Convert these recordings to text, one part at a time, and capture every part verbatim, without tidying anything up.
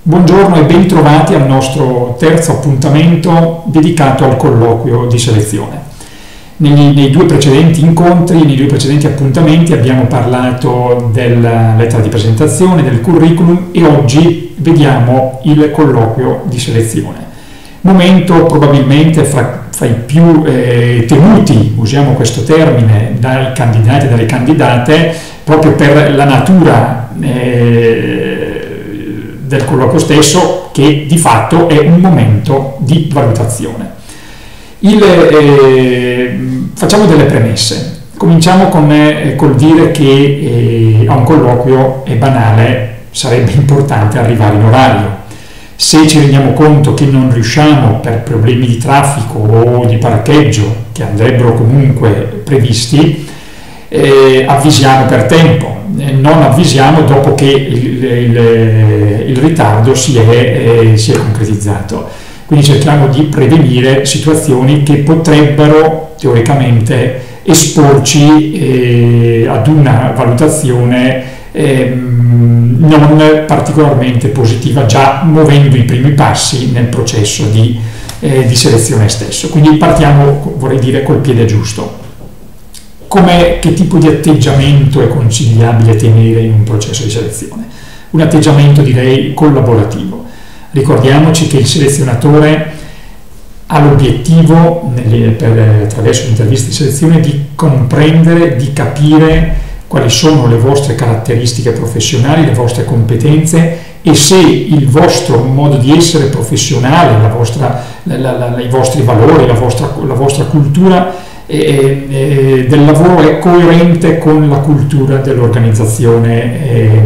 Buongiorno e ben trovati al nostro terzo appuntamento dedicato al colloquio di selezione. Nei, nei due precedenti incontri, nei due precedenti appuntamenti abbiamo parlato della lettera di presentazione, del curriculum e oggi vediamo il colloquio di selezione. Momento probabilmente fra, fra i più eh, temuti, usiamo questo termine, dai candidati e dalle candidate, proprio per la natura eh, del colloquio stesso, che di fatto è un momento di valutazione. Il, eh, facciamo delle premesse. Cominciamo con, eh, col dire che eh, a un colloquio è banale, sarebbe importante arrivare in orario. Se ci rendiamo conto che non riusciamo per problemi di traffico o di parcheggio, che andrebbero comunque previsti, eh, avvisiamo per tempo. Non avvisiamo dopo che il, il, il ritardo si è, eh, si è concretizzato. Quindi cerchiamo di prevenire situazioni che potrebbero teoricamente esporci eh, ad una valutazione eh, non particolarmente positiva, già muovendo i primi passi nel processo di, eh, di selezione stesso. Quindi partiamo, vorrei dire, col piede giusto. Com'è, che tipo di atteggiamento è consigliabile tenere in un processo di selezione? Un atteggiamento, direi, collaborativo. Ricordiamoci che il selezionatore ha l'obiettivo, attraverso l'intervista di selezione, di comprendere, di capire quali sono le vostre caratteristiche professionali, le vostre competenze e se il vostro modo di essere professionale, la vostra, la, la, la, i vostri valori, la vostra, la vostra cultura E, e del lavoro è coerente con la cultura dell'organizzazione eh,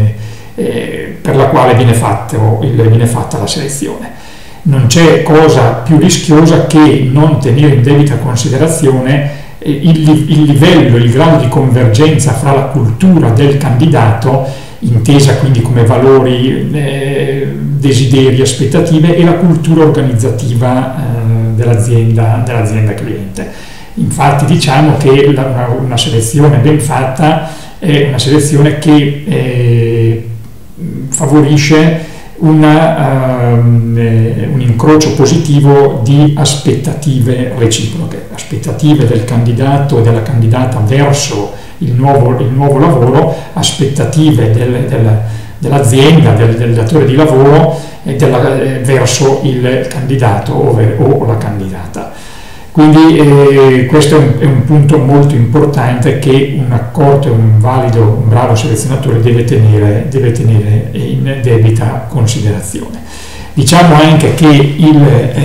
eh, per la quale viene, fatto, il, viene fatta la selezione. Non c'è cosa più rischiosa che non tenere in debita considerazione eh, il, il livello, il grado di convergenza fra la cultura del candidato, intesa quindi come valori, eh, desideri, aspettative, e la cultura organizzativa eh, dell'azienda, dell'azienda cliente. Infatti diciamo che la, una, una selezione ben fatta è una selezione che eh, favorisce una, um, eh, un incrocio positivo di aspettative reciproche, aspettative del candidato e della candidata verso il nuovo, il nuovo lavoro, aspettative del, del, dell'azienda, del, del datore di lavoro e della, eh, verso il candidato o, o la candidata. Quindi eh, questo è un, è un punto molto importante che un accorto e un valido, un bravo selezionatore deve tenere, deve tenere in debita considerazione. Diciamo anche che il,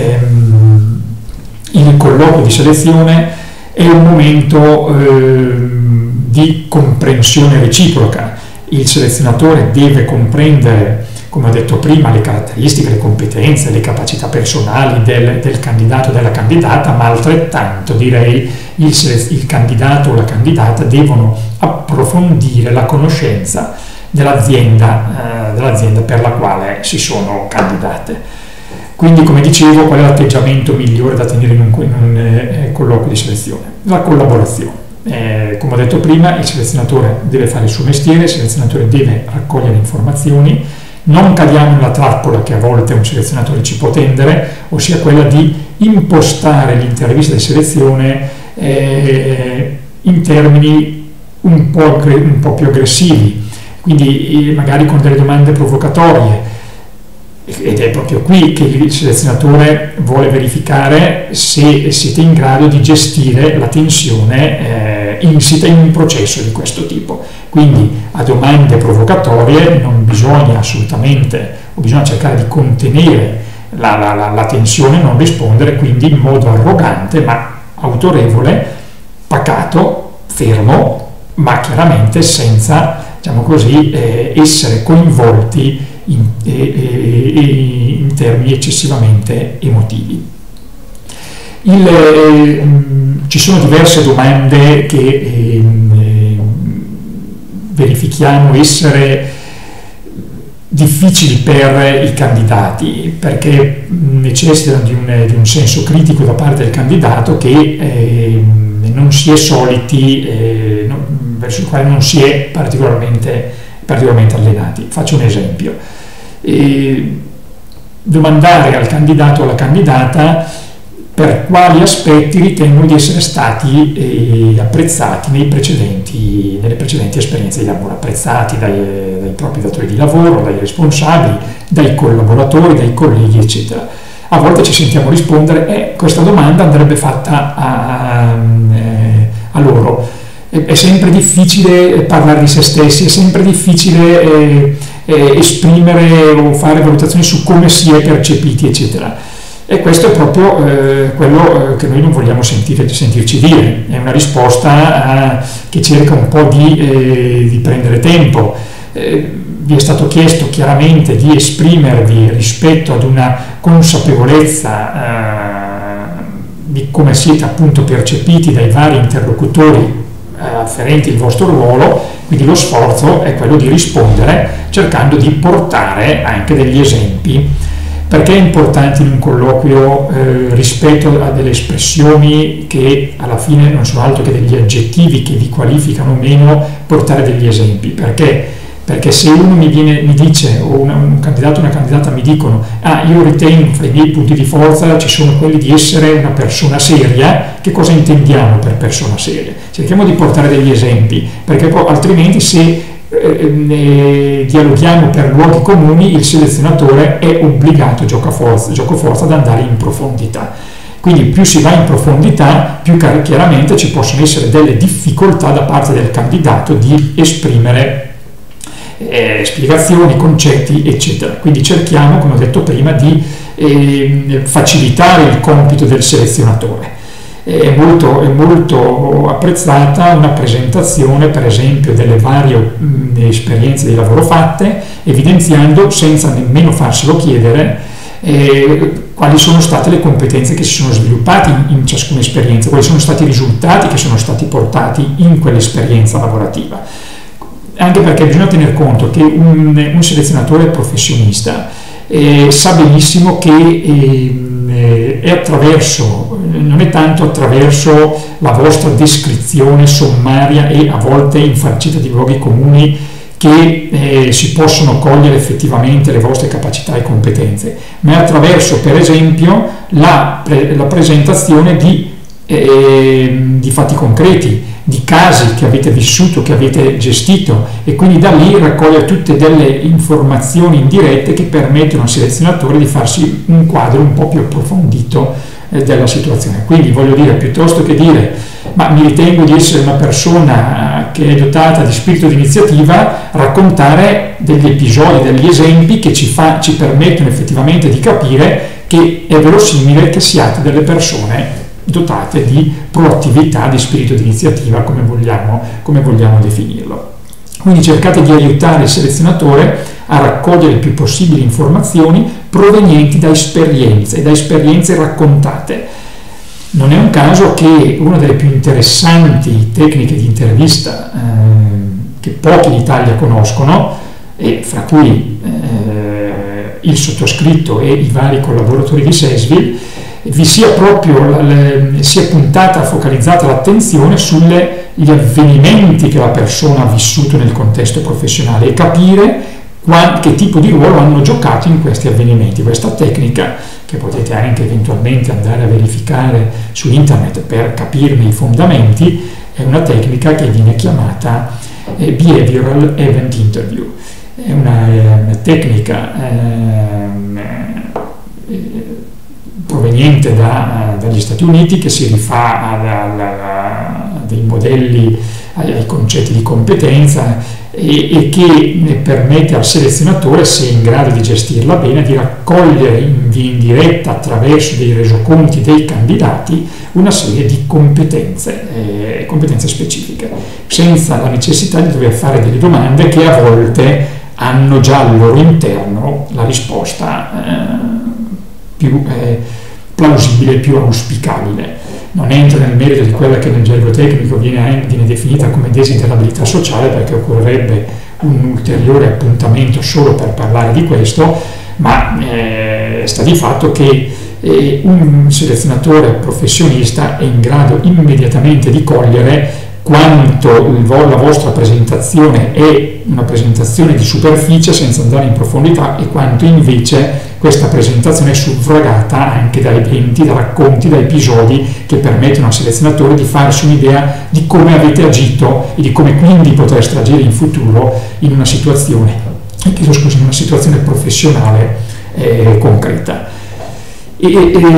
ehm, il colloquio di selezione è un momento ehm, di comprensione reciproca. Il selezionatore deve comprendere, come ho detto prima, le caratteristiche, le competenze, le capacità personali del, del candidato o della candidata, ma altrettanto, direi, il, il candidato o la candidata devono approfondire la conoscenza dell'azienda, eh, dell'azienda per la quale si sono candidate. Quindi, come dicevo, qual è l'atteggiamento migliore da tenere in un, in un eh, colloquio di selezione? La collaborazione. Eh, come ho detto prima, il selezionatore deve fare il suo mestiere, il selezionatore deve raccogliere informazioni. Non cadiamo nella trappola che a volte un selezionatore ci può tendere, ossia quella di impostare l'intervista di selezione eh, in termini un po', un po' più aggressivi, quindi eh, magari con delle domande provocatorie, ed è proprio qui che il selezionatore vuole verificare se siete in grado di gestire la tensione eh, insita in un processo di questo tipo. Quindi a domande provocatorie non bisogna assolutamente, o bisogna cercare di contenere la, la, la, la tensione, non rispondere quindi in modo arrogante ma autorevole, pacato, fermo, ma chiaramente senza, diciamo così, eh, essere coinvolti in, eh, eh, in termini eccessivamente emotivi. Il, eh, ci sono diverse domande che eh, verifichiamo essere difficili per i candidati, perché necessitano di un, di un senso critico da parte del candidato che eh, non si è soliti, eh, no, verso il quale non si è particolarmente, particolarmente allenati. Faccio un esempio. eh, domandare al candidato o alla candidata per quali aspetti ritengono di essere stati eh, apprezzati nei precedenti, nelle precedenti esperienze di lavoro, apprezzati dai, dai propri datori di lavoro, dai responsabili, dai collaboratori, dai colleghi, eccetera. A volte ci sentiamo rispondere, eh, questa domanda andrebbe fatta a, a, a loro. È sempre difficile parlare di se stessi, è sempre difficile eh, eh, esprimere o fare valutazioni su come si è percepiti, eccetera. E questo è proprio eh, quello eh, che noi non vogliamo sentire, sentirci dire. È una risposta eh, che cerca un po' di, eh, di prendere tempo. Eh, vi è stato chiesto chiaramente di esprimervi rispetto ad una consapevolezza eh, di come siete appunto percepiti dai vari interlocutori afferenti il vostro ruolo, quindi lo sforzo è quello di rispondere cercando di portare anche degli esempi. Perché è importante in un colloquio eh, rispetto a delle espressioni che alla fine non sono altro che degli aggettivi che vi qualificano o meno, portare degli esempi? Perché? Perché se uno mi, viene, mi dice, o una, un candidato o una candidata mi dicono ah, io ritengo fra i miei punti di forza ci sono quelli di essere una persona seria, che cosa intendiamo per persona seria? Cerchiamo di portare degli esempi, perché poi, altrimenti se eh, dialoghiamo per luoghi comuni, il selezionatore è obbligato, gioco forza, gioco forza, ad andare in profondità. Quindi più si va in profondità, più chiaramente ci possono essere delle difficoltà da parte del candidato di esprimere Eh, spiegazioni, concetti, eccetera. Quindi cerchiamo, come ho detto prima, di eh, facilitare il compito del selezionatore. Eh, è, molto, è molto apprezzata una presentazione, per esempio, delle varie mh, esperienze di lavoro fatte, evidenziando, senza nemmeno farselo chiedere, eh, quali sono state le competenze che si sono sviluppate in, in ciascuna esperienza, quali sono stati i risultati che sono stati portati in quell'esperienza lavorativa. Anche perché bisogna tener conto che un, un selezionatore professionista eh, sa benissimo che eh, è attraverso, non è tanto attraverso la vostra descrizione sommaria e a volte infarcita di luoghi comuni che eh, si possono cogliere effettivamente le vostre capacità e competenze, ma è attraverso, per esempio, la, pre, la presentazione di, eh, di fatti concreti, di casi che avete vissuto, che avete gestito, e quindi da lì raccogliere tutte delle informazioni indirette che permettono al selezionatore di farsi un quadro un po' più approfondito eh, della situazione. Quindi voglio dire, piuttosto che dire ma mi ritengo di essere una persona che è dotata di spirito di iniziativa, raccontare degli episodi, degli esempi che ci, fa, ci permettono effettivamente di capire che è verosimile che siate delle persone dotate di proattività, di spirito di iniziativa, come vogliamo, come vogliamo definirlo. Quindi cercate di aiutare il selezionatore a raccogliere il più possibile informazioni provenienti da esperienze, da esperienze raccontate. Non è un caso che una delle più interessanti tecniche di intervista eh, che pochi in Italia conoscono, e fra cui eh, il sottoscritto e i vari collaboratori di Sesville, vi sia proprio le, sia puntata, focalizzata l'attenzione sugli avvenimenti che la persona ha vissuto nel contesto professionale e capire qual, che tipo di ruolo hanno giocato in questi avvenimenti. Questa tecnica, che potete anche eventualmente andare a verificare su internet per capirne i fondamenti, è una tecnica che viene chiamata eh, Behavioral Event Interview. È una, una tecnica eh, eh, proveniente da, dagli Stati Uniti, che si rifà a, a, a dei modelli, ai, ai concetti di competenza e, e che permette al selezionatore, se è in grado di gestirla bene, di raccogliere in, in diretta attraverso dei resoconti dei candidati una serie di competenze, eh, competenze specifiche, senza la necessità di dover fare delle domande che a volte hanno già al loro interno la risposta eh, più eh, plausibile, più auspicabile. Non entro nel merito di quella che nel gergo tecnico viene, viene definita come desiderabilità sociale, perché occorrerebbe un ulteriore appuntamento solo per parlare di questo, ma eh, sta di fatto che eh, un selezionatore professionista è in grado immediatamente di cogliere quanto il, la vostra presentazione è una presentazione di superficie senza andare in profondità e quanto invece questa presentazione è suffragata anche da eventi, da racconti, da episodi che permettono al selezionatore di farsi un'idea di come avete agito e di come quindi potreste agire in futuro in una situazione, chiedo scusa, in una situazione professionale eh, concreta. E,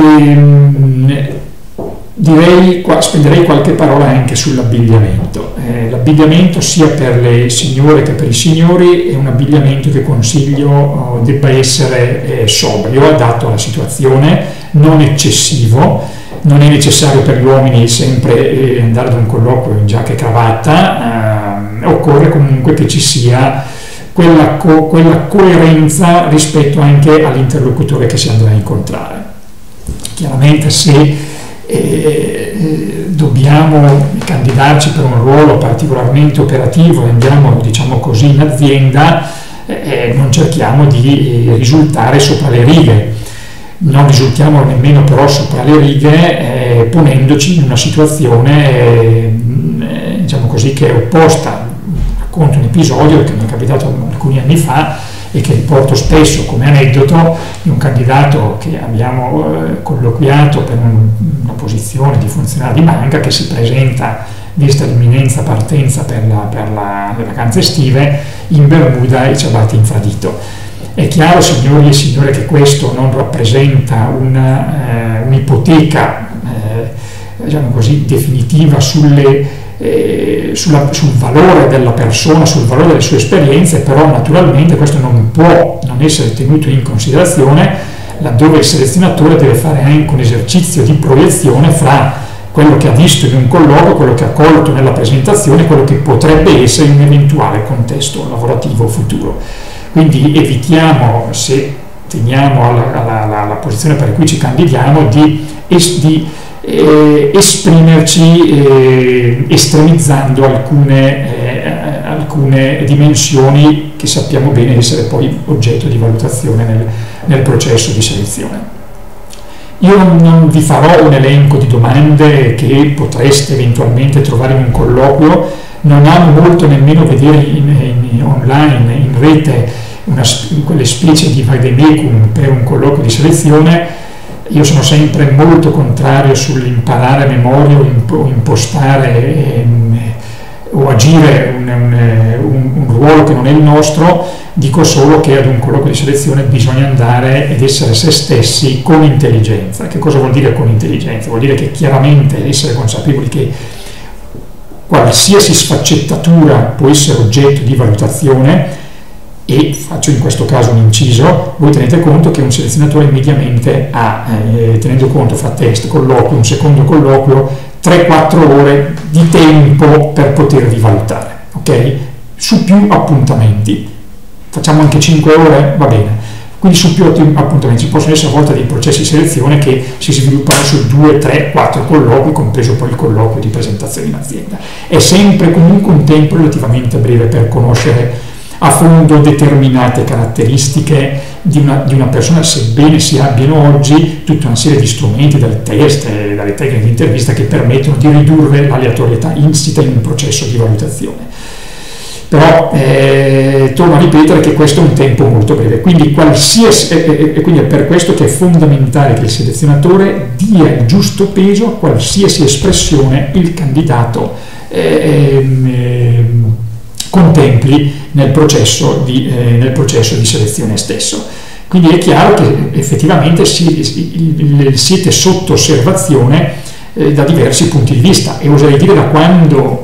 e, direi, qua, spenderei qualche parola anche sull'abbigliamento. Eh, l'abbigliamento sia per le signore che per i signori è un abbigliamento che consiglio oh, debba essere eh, sobrio, adatto alla situazione, non eccessivo. Non è necessario per gli uomini sempre eh, andare ad un colloquio in giacca e cravatta, eh, occorre comunque che ci sia quella, co- quella coerenza rispetto anche all'interlocutore che si andrà a incontrare. Chiaramente se Eh, dobbiamo candidarci per un ruolo particolarmente operativo e andiamo, diciamo così, in azienda, eh, non cerchiamo di eh, risultare sopra le righe, non risultiamo nemmeno però sopra le righe eh, ponendoci in una situazione eh, diciamo così, che è opposta. Racconto un episodio che mi è capitato alcuni anni fa e che riporto spesso come aneddoto di un candidato che abbiamo eh, colloquiato per un, una posizione di funzionario di banca che si presenta, vista l'imminenza partenza per, la, per la, le vacanze estive, in bermuda e ciabatte infradito. È chiaro, signori e signore, che questo non rappresenta una, eh, un'ipoteca eh, diciamo così, definitiva sulle Eh, sulla, sul valore della persona, sul valore delle sue esperienze, però naturalmente questo non può non essere tenuto in considerazione laddove il selezionatore deve fare anche un esercizio di proiezione fra quello che ha visto in un colloquio, quello che ha colto nella presentazione, quello che potrebbe essere in un eventuale contesto lavorativo futuro. Quindi evitiamo, se teniamo alla, alla, alla, alla posizione per cui ci candidiamo, di, di Eh, esprimerci eh, estremizzando alcune, eh, alcune dimensioni che sappiamo bene essere poi oggetto di valutazione nel, nel processo di selezione. Io non vi farò un elenco di domande che potreste eventualmente trovare in un colloquio, non amo molto nemmeno vedere in, in, online, in rete, una, quelle specie di vademecum per un colloquio di selezione. Io sono sempre molto contrario sull'imparare a memoria o impostare ehm, o agire un, un, un ruolo che non è il nostro. Dico solo che ad un colloquio di selezione bisogna andare ed essere se stessi con intelligenza. Che cosa vuol dire con intelligenza? Vuol dire che chiaramente essere consapevoli che qualsiasi sfaccettatura può essere oggetto di valutazione. E faccio in questo caso un inciso: voi tenete conto che un selezionatore mediamente ha, eh, tenendo conto fra test, colloquio, un secondo colloquio, tre quattro ore di tempo per potervi valutare, ok? Su più appuntamenti, facciamo anche cinque ore, va bene, quindi su più appuntamenti. Ci possono essere a volte dei processi di selezione che si sviluppano su due, tre, quattro colloqui, compreso poi il colloquio di presentazione in azienda. È sempre comunque un tempo relativamente breve per conoscere a fondo determinate caratteristiche di una, di una persona, sebbene si abbiano oggi tutta una serie di strumenti, dalle test e dalle tecniche di intervista che permettono di ridurre l'aleatorietà insita in un processo di valutazione. Però eh, torno a ripetere che questo è un tempo molto breve, quindi, qualsiasi, e, e quindi è per questo che è fondamentale che il selezionatore dia il giusto peso a qualsiasi espressione il candidato eh, eh, contempli nel processo, di, eh, nel processo di selezione stesso. Quindi è chiaro che effettivamente si, siete sotto osservazione eh, da diversi punti di vista, e oserei dire da quando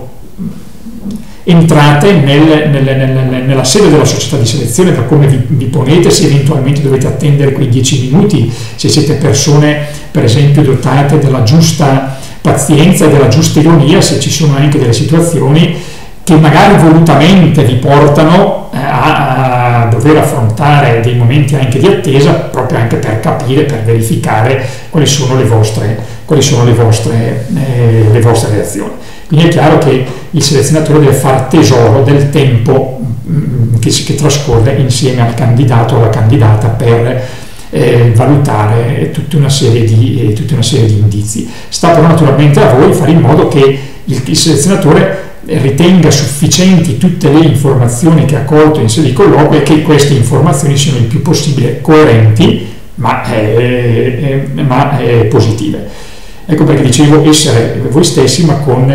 entrate nel, nel, nel, nella sede della società di selezione, da come vi, vi ponete, se eventualmente dovete attendere quei dieci minuti, se siete persone per esempio dotate della giusta pazienza e della giusta ironia, se ci sono anche delle situazioni che magari volutamente vi portano a, a dover affrontare dei momenti anche di attesa, proprio anche per capire, per verificare quali sono le vostre, quali sono le vostre, eh, le vostre reazioni. Quindi è chiaro che il selezionatore deve fare tesoro del tempo mh, che, si, che trascorre insieme al candidato o alla candidata per eh, valutare tutta una serie di, eh, tutta una serie di indizi. Sta però naturalmente a voi fare in modo che il, il selezionatore ritenga sufficienti tutte le informazioni che ha colto in sede di colloquio e che queste informazioni siano il più possibile coerenti ma, eh, eh, ma eh, positive. Ecco perché dicevo essere voi stessi ma con,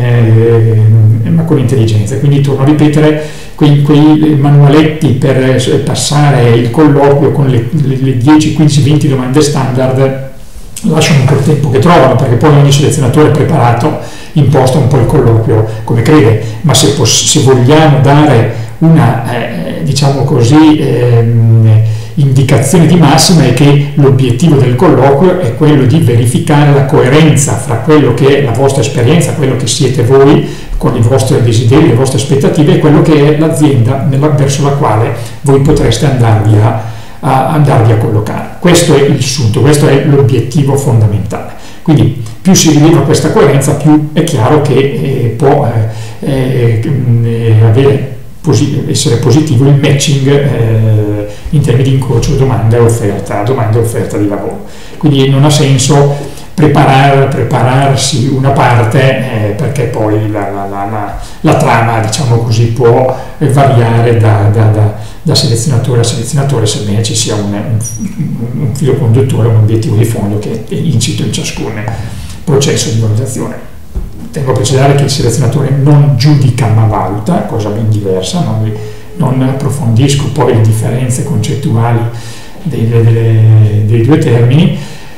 eh, ma con intelligenza. Quindi torno a ripetere, quei, quei manualetti per passare il colloquio con le, le dieci, quindici, venti domande standard lasciano un po' il tempo che trovano, perché poi ogni selezionatore preparato imposta un po' il colloquio come crede, ma se, poss- se vogliamo dare una, eh, diciamo così, ehm, indicazione di massima è che l'obiettivo del colloquio è quello di verificare la coerenza fra quello che è la vostra esperienza, quello che siete voi con i vostri desideri, le vostre aspettative e quello che è l'azienda nella, verso la quale voi potreste andarvi a, a, andarvi a collocare. Questo è il sunto, questo è l'obiettivo fondamentale. Quindi più si rileva questa coerenza, più è chiaro che eh, può eh, eh, avere posi- essere positivo il matching eh, in termini di incrocio domanda e offerta, domanda e offerta di lavoro. Quindi non ha senso preparar, prepararsi una parte eh, perché poi la, la, la, la, la trama, diciamo così, può eh, variare da, da, da, da selezionatore a selezionatore, sebbene ci sia un, un, un filo conduttore, un obiettivo di fondo che è insito in ciascun processo di valutazione. Tengo a precisare che il selezionatore non giudica ma valuta, cosa ben diversa, non, non approfondisco poi le differenze concettuali dei, dei, dei due termini,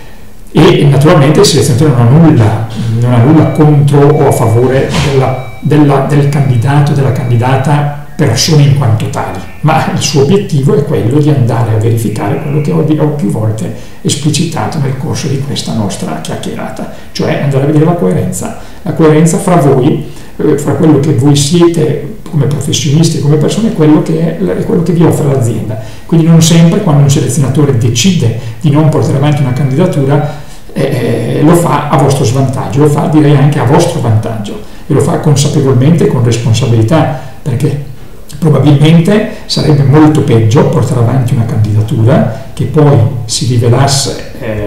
e naturalmente il selezionatore non ha nulla, non ha nulla contro o a favore della, della, del candidato, della candidata persone in quanto tali, ma il suo obiettivo è quello di andare a verificare quello che ho, ho più volte esplicitato nel corso di questa nostra chiacchierata, cioè andare a vedere la coerenza, la coerenza fra voi, eh, fra quello che voi siete come professionisti e come persone e quello che è, è quello che vi offre l'azienda. Quindi non sempre quando un selezionatore decide di non portare avanti una candidatura eh, lo fa a vostro svantaggio, lo fa direi anche a vostro vantaggio e lo fa consapevolmente e con responsabilità, perché probabilmente sarebbe molto peggio portare avanti una candidatura che poi si rivelasse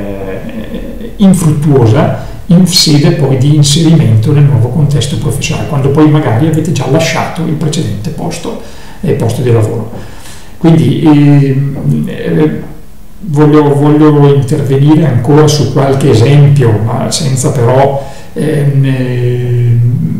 eh, infruttuosa in sede poi di inserimento nel nuovo contesto professionale, quando poi magari avete già lasciato il precedente posto, eh, posto di lavoro. Quindi eh, voglio, voglio intervenire ancora su qualche esempio, ma senza però ehm, eh,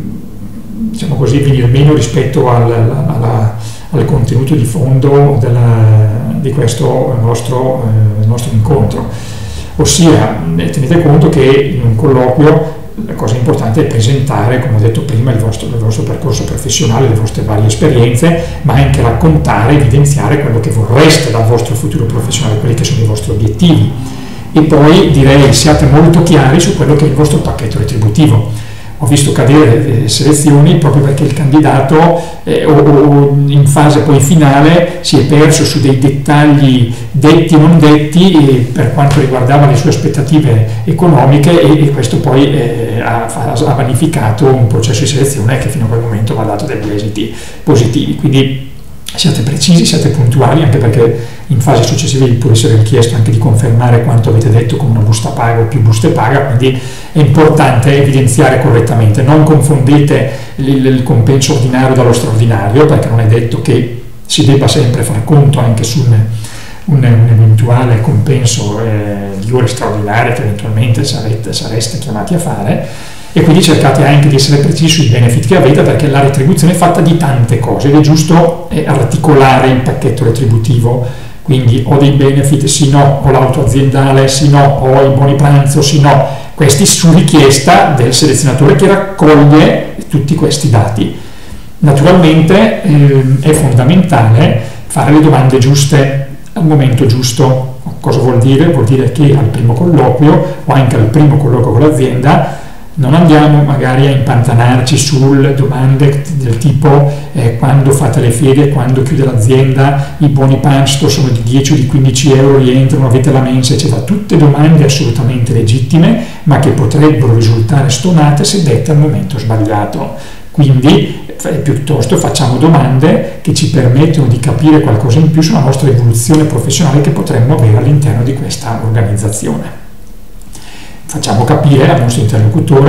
diciamo così, venire meno rispetto al, alla, al contenuto di fondo della, di questo nostro, eh, nostro incontro. Ossia, tenete conto che in un colloquio la cosa importante è presentare, come ho detto prima, il vostro, il vostro percorso professionale, le vostre varie esperienze, ma anche raccontare, evidenziare quello che vorreste dal vostro futuro professionale, quelli che sono i vostri obiettivi. E poi direi siate molto chiari su quello che è il vostro pacchetto retributivo. Ho visto cadere eh, selezioni proprio perché il candidato eh, o, o in fase poi finale si è perso su dei dettagli detti o non detti eh, per quanto riguardava le sue aspettative economiche e, e questo poi eh, ha, ha vanificato un processo di selezione che fino a quel momento va dato degli esiti positivi. Quindi siate precisi, siate puntuali, anche perché in fase successiva vi può essere richiesto anche di confermare quanto avete detto con una busta paga o più buste paga, quindi è importante evidenziare correttamente. Non confondete il, il compenso ordinario dallo straordinario, perché non è detto che si debba sempre far conto anche su un, un, un eventuale compenso eh, di ore straordinarie che eventualmente sarete, sareste chiamati a fare. E quindi cercate anche di essere precisi sui benefit che avete, perché la retribuzione è fatta di tante cose ed è giusto eh, articolare il pacchetto retributivo. Quindi ho dei benefit, sì no, ho l'auto aziendale, sì no, ho i buoni pranzo, sì no. Questi su richiesta del selezionatore che raccoglie tutti questi dati. Naturalmente eh, è fondamentale fare le domande giuste al momento giusto. Cosa vuol dire? Vuol dire che al primo colloquio o anche al primo colloquio con l'azienda non andiamo magari a impantanarci sulle domande del tipo eh, quando fate le ferie, quando chiude l'azienda, i buoni pasto sono di dieci o di quindici euro, rientrano, avete la mensa, eccetera. Tutte domande assolutamente legittime, ma che potrebbero risultare stonate se dette al momento sbagliato. Quindi eh, piuttosto facciamo domande che ci permettono di capire qualcosa in più sulla nostra evoluzione professionale che potremmo avere all'interno di questa organizzazione. Facciamo capire al nostro interlocutore che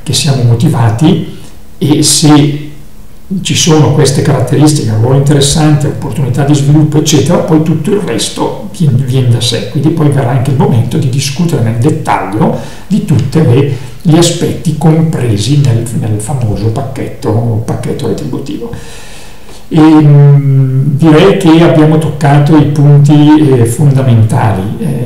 che siamo motivati, e se ci sono queste caratteristiche, un ruolo interessante, opportunità di sviluppo eccetera, poi tutto il resto viene, viene da sé. Quindi poi verrà anche il momento di discutere nel dettaglio di tutti gli aspetti compresi nel, nel famoso pacchetto, pacchetto retributivo. E, mh, direi che abbiamo toccato i punti eh, fondamentali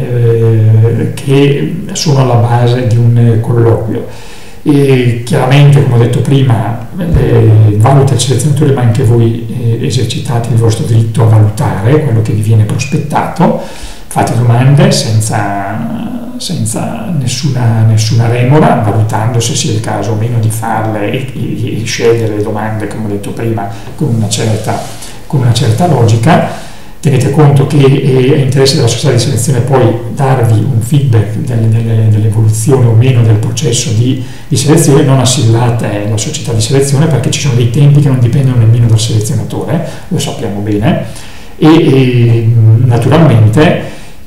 eh, che sono alla base di un colloquio. E chiaramente, come ho detto prima, eh, valuta il selezionatore, ma anche voi eh, esercitate il vostro diritto a valutare quello che vi viene prospettato, fate domande senza, senza nessuna, nessuna remora, valutando se sia il caso o meno di farle e, e, e scegliere le domande, come ho detto prima, con una certa, con una certa logica. Tenete conto che è interesse della società di selezione poi darvi un feedback delle, delle, dell'evoluzione o meno del processo di, di selezione, non assillate la società di selezione, perché ci sono dei tempi che non dipendono nemmeno dal selezionatore, lo sappiamo bene, e, e naturalmente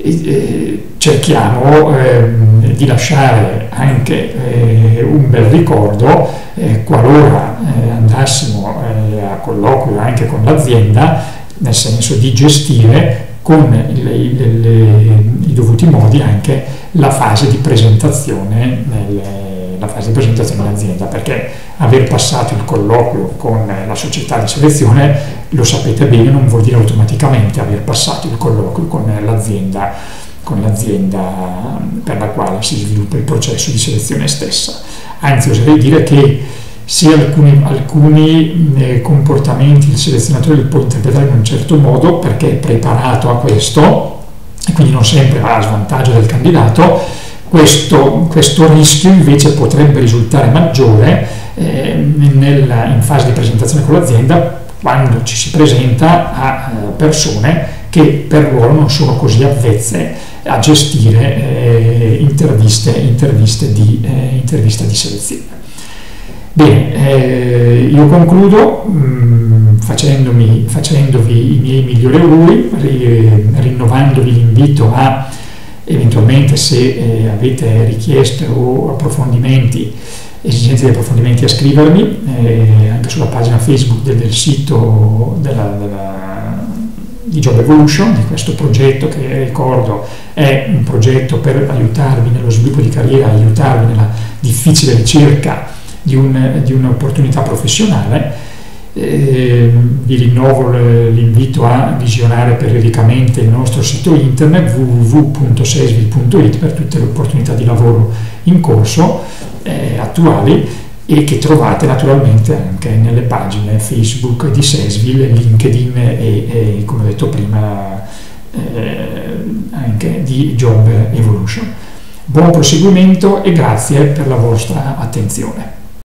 eh, cerchiamo eh, di lasciare anche eh, un bel ricordo eh, qualora eh, andassimo eh, a colloquio anche con l'azienda, nel senso di gestire con il, il, il, i dovuti modi anche la fase di presentazione nel, la fase di presentazione dell'azienda, perché aver passato il colloquio con la società di selezione, lo sapete bene, non vuol dire automaticamente aver passato il colloquio con l'azienda, con l'azienda per la quale si sviluppa il processo di selezione stessa. Anzi, oserei dire che se alcuni, alcuni eh, comportamenti il selezionatore li può interpretare in un certo modo perché è preparato a questo e quindi non sempre va a svantaggio del candidato, questo, questo rischio invece potrebbe risultare maggiore eh, nel, in fase di presentazione con l'azienda, quando ci si presenta a eh, persone che per ruolo non sono così avvezze a gestire eh, interviste, interviste, di, eh, interviste di selezione. Bene, eh, io concludo mh, facendomi, facendovi i miei migliori auguri, ri, rinnovandovi l'invito a, eventualmente se eh, avete richieste o approfondimenti, esigenze di approfondimenti, a scrivermi eh, anche sulla pagina Facebook del, del sito della, della, di Job Evolution, di questo progetto che, ricordo, è un progetto per aiutarvi nello sviluppo di carriera, aiutarvi nella difficile ricerca di, un, di un'opportunità professionale. Eh, vi rinnovo l'invito a visionare periodicamente il nostro sito internet w w w punto sesvil punto it per tutte le opportunità di lavoro in corso eh, attuali, e che trovate naturalmente anche nelle pagine Facebook di Sesvil, LinkedIn e, e come ho detto prima eh, anche di Job Evolution. Buon proseguimento e grazie per la vostra attenzione.